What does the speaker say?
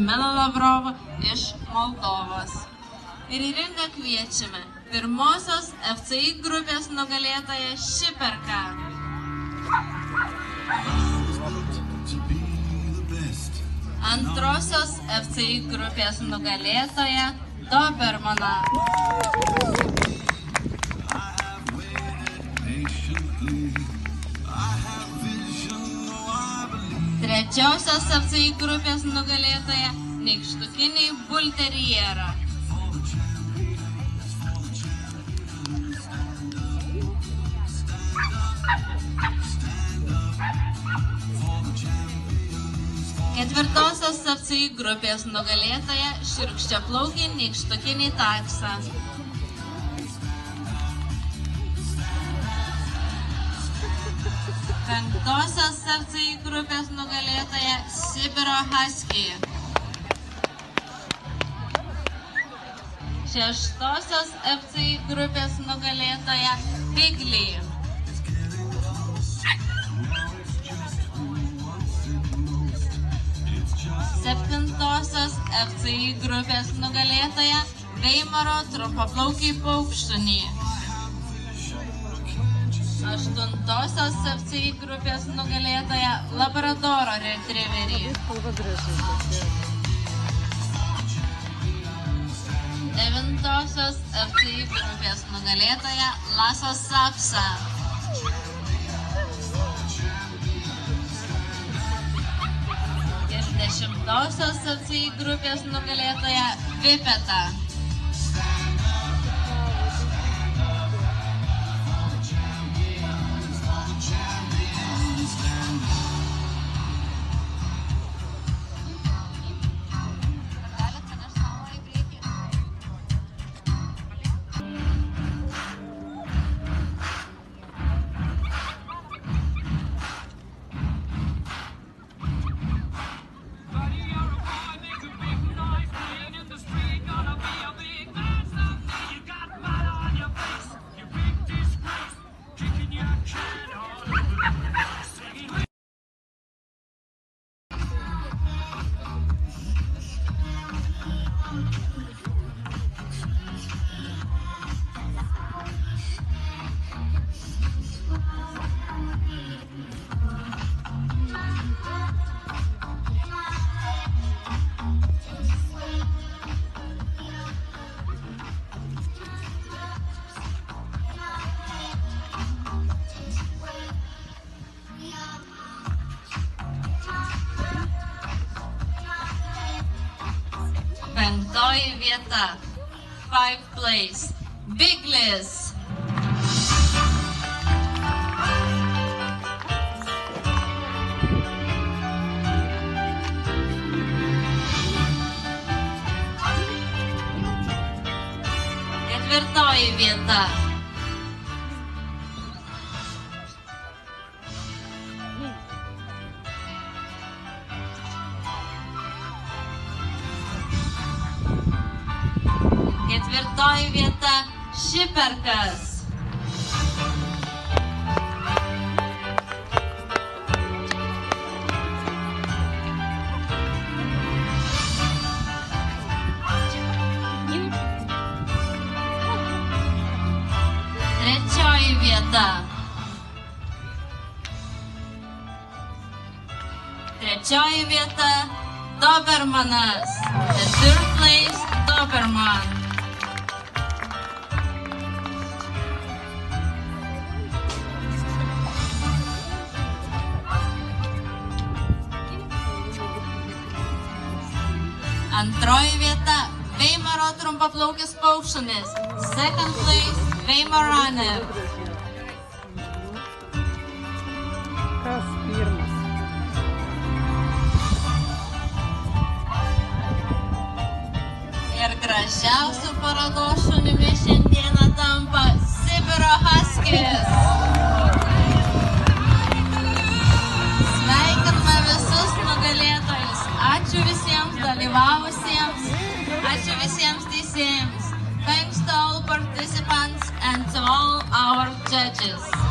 Filomena Lavrova iš Moldovos. Ir į ringą kviečiame pirmosios FCI grupės nugalėtoją Šiperką. Antrosios FCI grupės nugalėtoją Dobermaną. Trečiosios FCI grupės nugalėtoja Nykštukiniai Bulterierą. Ketvirtosios FCI grupės nugalėtoja Šiurkščiaplaukė Nykštukiniai Taksa. Penktosios FCI grupės nugalėtoja Sibiro Husky. Šeštosios FCI grupės nugalėtoja Pigley. Septintosios FCI grupės nugalėtoja Veimaro trumpaplaukiai paukštuniai. Aštuntosios FCI grupės nugalėtoja Labradoro retrieverį. Devintosios FCI grupės nugalėtoja Laso Sapsa. Ir dešimtosios FCI grupės nugalėtoja Vipeta. Penktoji vieta, 5th place, Biglis. Ketvirtoji vieta. Ketvirtoji vieta Šiperkas. Trečioji vieta. Trečioji vieta Dobermanas. The third place Doberman. Antroji vieta Veimaro trumpaplaukis paukštunis. Second place Veimarane. Kas pirmas? Ir gražiausių parodos šunimi šiandieną tampa Sibiro Huskis. Sveikiname visus nugalėtojus. Ačiū visiems dalyvavusiems. Ačiū visiems teisėjams. Thanks to all participants and to all our judges.